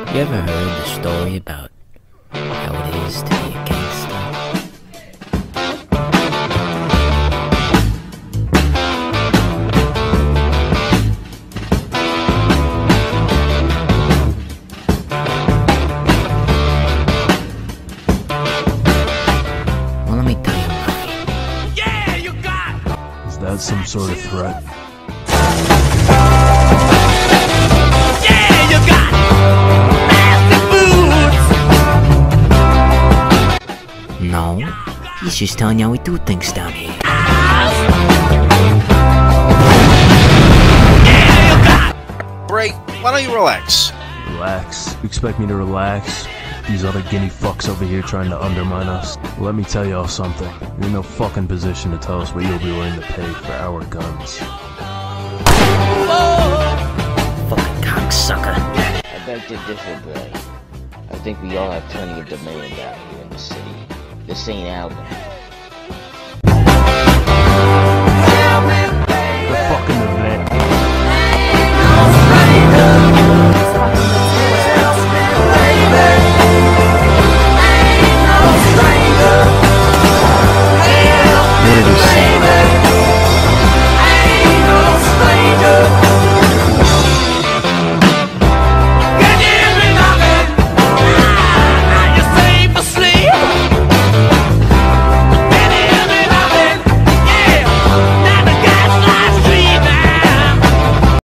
You ever heard the story about how it is to be a gangster? Well, let me tell you mine. Yeah, you got! Is that some sort of threat? Yeah, you got! Massive boots! No, he's just telling you how we do things down here. Yeah, you got! Bray, why don't you relax? Relax. You expect me to relax? These other guinea fucks over here trying to undermine us. Well, let me tell y'all something. You're in no fucking position to tell us what you'll be willing to pay for our guns. Fucking cocksucker. I beg to differ, Bray. I think we all have plenty of demand out here in the city. This ain't out.